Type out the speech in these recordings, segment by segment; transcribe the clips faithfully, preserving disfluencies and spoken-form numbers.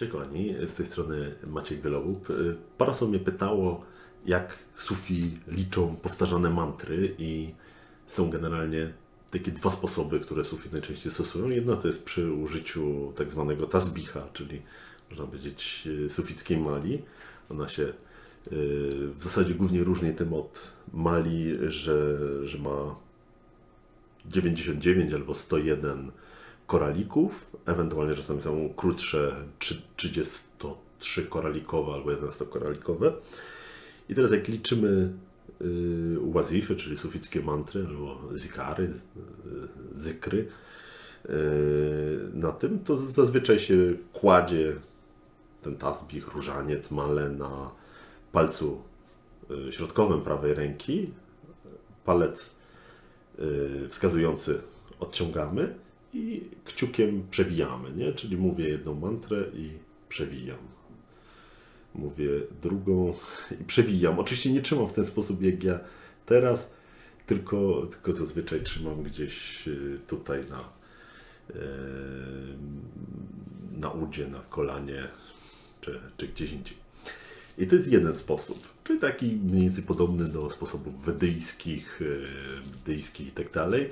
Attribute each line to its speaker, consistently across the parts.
Speaker 1: Cześć kochani, z tej strony Maciek Wielobób. Parę osób mnie pytało, jak Sufi liczą powtarzane mantry i są generalnie takie dwa sposoby, które Sufi najczęściej stosują. Jedna to jest przy użyciu tak zwanego tasbiha, czyli można powiedzieć sufickiej mali. Ona się w zasadzie głównie różni tym od mali, że, że ma dziewięćdziesiąt dziewięć albo sto jeden koralików, ewentualnie czasami są krótsze trzydziestotrzykoralikowe koralikowe albo jedenastokoralikowe. I teraz jak liczymy y, wazify, czyli sufickie mantry albo zikary, y, zykry y, na tym, to zazwyczaj się kładzie ten tasbih, różaniec, male na palcu y, środkowym prawej ręki. Palec y, wskazujący odciągamy i kciukiem przewijamy, nie? Czyli mówię jedną mantrę i przewijam. Mówię drugą i przewijam. Oczywiście nie trzymam w ten sposób jak ja teraz, tylko, tylko zazwyczaj trzymam gdzieś tutaj na, na udzie, na kolanie czy, czy gdzieś indziej. I to jest jeden sposób, czyli taki mniej więcej podobny do sposobów wedyjskich, buddyjskich i tak dalej.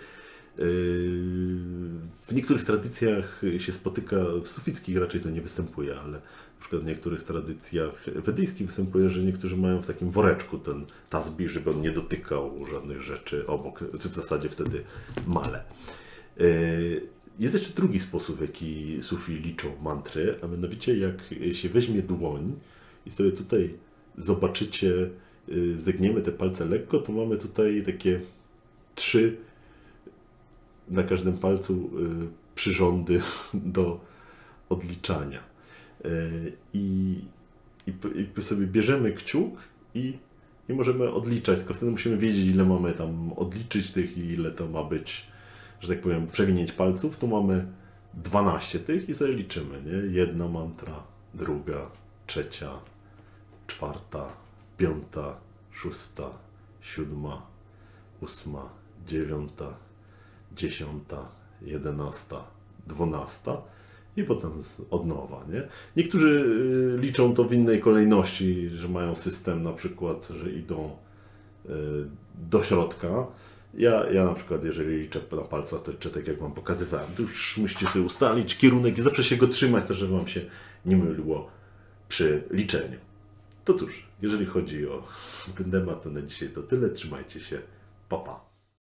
Speaker 1: W niektórych tradycjach się spotyka, w sufickich raczej to nie występuje, ale na przykład w niektórych tradycjach wedyjskich występuje, że niektórzy mają w takim woreczku ten tasbih, żeby on nie dotykał żadnych rzeczy obok, czy w zasadzie wtedy male. Jest jeszcze drugi sposób, w jaki Sufi liczą mantry, a mianowicie jak się weźmie dłoń i sobie tutaj zobaczycie, zegniemy te palce lekko, to mamy tutaj takie trzy na każdym palcu y, przyrządy do odliczania. Y, i, i sobie bierzemy kciuk i, i możemy odliczać, tylko wtedy musimy wiedzieć, ile mamy tam odliczyć tych i ile to ma być, że tak powiem, przewinięć palców. Tu mamy dwanaście tych i sobie liczymy, nie? Jedna mantra, druga, trzecia, czwarta, piąta, szósta, siódma, ósma, dziewiąta, dziesiąta, jedenasta, dwunasta i potem od nowa, nie? Niektórzy liczą to w innej kolejności, że mają system na przykład, że idą do środka. Ja, ja na przykład, jeżeli liczę na palcach, to liczę tak jak Wam pokazywałem. To już musicie sobie ustalić kierunek i zawsze się go trzymać, to żeby Wam się nie myliło przy liczeniu. To cóż, jeżeli chodzi o ten temat, to na dzisiaj to tyle. Trzymajcie się. Pa, pa.